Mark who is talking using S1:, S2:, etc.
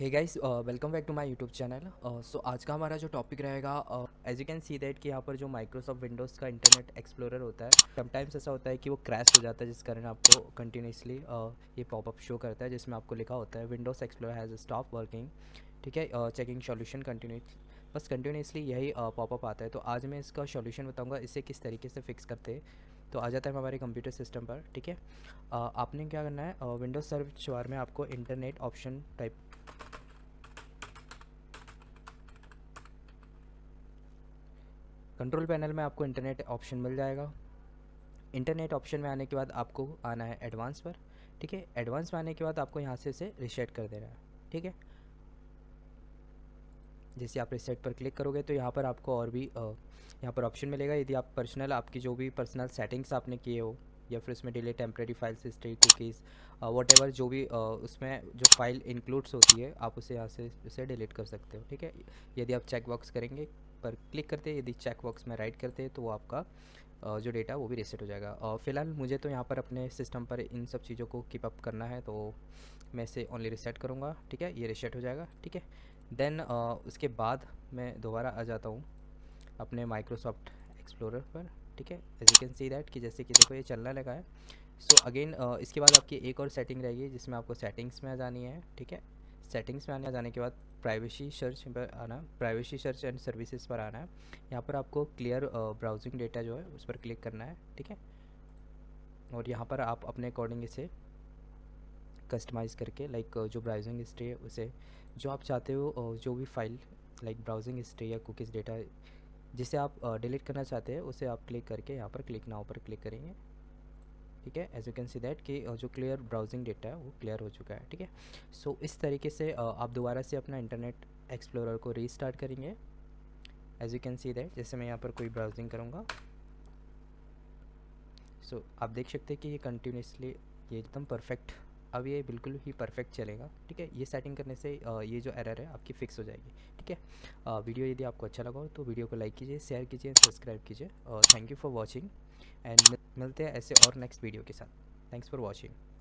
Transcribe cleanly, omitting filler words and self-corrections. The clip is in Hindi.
S1: Hey guys, welcome back to my YouTube channel. So आज का हमारा जो टॉपिक रहेगा, as you can see that कि यहाँ पर जो माइक्रोसॉफ्ट विंडोज़ का इंटरनेट एक्सप्लोरर होता है, समटाइम्स ऐसा होता है कि वो क्रैश हो जाता है, जिस कारण आपको कंटिन्यूसली ये पॉपअप शो करता है जिसमें आपको लिखा होता है Windows Explorer has stop working. ठीक है, चेकिंग सॉल्यूशन कंटिन्यूस, बस कंटिन्यूसली यही पॉपअप आता है। तो आज मैं इसका सॉल्यूशन बताऊँगा, इसे किस तरीके से फिक्स करते हैं। तो आ जाता है हमारे कंप्यूटर सिस्टम पर। ठीक है, आपने क्या करना है, विंडोज़ सर्च बार में आपको internet option type, control panel में आपको इंटरनेट ऑप्शन मिल जाएगा। इंटरनेट ऑप्शन में आने के बाद आपको आना है एडवांस पर। ठीक है, एडवांस में आने के बाद आपको यहाँ से इसे रीसेट कर देना है। ठीक है, जैसे आप रीसेट पर क्लिक करोगे तो यहाँ पर आपको और भी यहाँ पर ऑप्शन मिलेगा। यदि आप पर्सनल, आपकी जो भी पर्सनल सेटिंग्स आपने किए हो, या फिर उसमें delete temporary files history cookies what जो भी उसमें जो फाइल इंक्लूड्स होती है, आप उसे यहाँ से उसे डिलीट कर सकते हो। ठीक है, यदि आप चेक बॉक्स करेंगे पर क्लिक करते हैं, यदि चेक बॉक्स में राइट करते हैं तो वो आपका जो डेटा वो भी रीसेट हो जाएगा। फ़िलहाल मुझे तो यहाँ पर अपने सिस्टम पर इन सब चीज़ों को कीप अप करना है, तो मैं इसे ओनली रीसेट करूँगा। ठीक है, ये रीसेट हो जाएगा। ठीक है, देन उसके बाद मैं दोबारा आ जाता हूँ अपने माइक्रोसॉफ्ट एक्सप्लोरर पर। ठीक है, as you can see that कि जैसे कि देखो ये चलने लगा है। सो अगेन इसके बाद आपकी एक और सेटिंग रहेगी जिसमें आपको सेटिंग्स में आ जानी है। ठीक है, सेटिंग्स में आने के बाद प्राइवेसी सर्च पर आना, प्राइवेसी सर्च एंड सर्विसेज पर आना है। यहाँ पर आपको क्लियर ब्राउजिंग डेटा जो है उस पर क्लिक करना है। ठीक है, और यहाँ पर आप अपने अकॉर्डिंग इसे कस्टमाइज़ करके, लाइक जो ब्राउजिंग हिस्ट्री है उसे जो आप चाहते हो, जो भी फाइल लाइक ब्राउजिंग हिस्ट्री या कुकीज़ डेटा जिसे आप डिलीट करना चाहते हैं उसे आप क्लिक करके यहाँ पर क्लिक नाउ पर क्लिक करेंगे। ठीक है, as you can see that कि जो क्लियर ब्राउजिंग डेटा है वो क्लियर हो चुका है। ठीक है, सो इस तरीके से आप दोबारा से अपना इंटरनेट एक्सप्लोरर को रीस्टार्ट करेंगे। As you can see that जैसे मैं यहाँ पर कोई ब्राउजिंग करूँगा, सो आप देख सकते हैं कि ये कंटिन्यूसली ये एकदम परफेक्ट, अब ये बिल्कुल ही परफेक्ट चलेगा। ठीक है, ये सेटिंग करने से ये जो एरर है आपकी फ़िक्स हो जाएगी। ठीक है, वीडियो यदि आपको अच्छा लगा हो तो वीडियो को लाइक कीजिए, शेयर कीजिए, सब्सक्राइब कीजिए। और thank you for watching, and मिलते हैं ऐसे और नेक्स्ट वीडियो के साथ। Thanks for watching.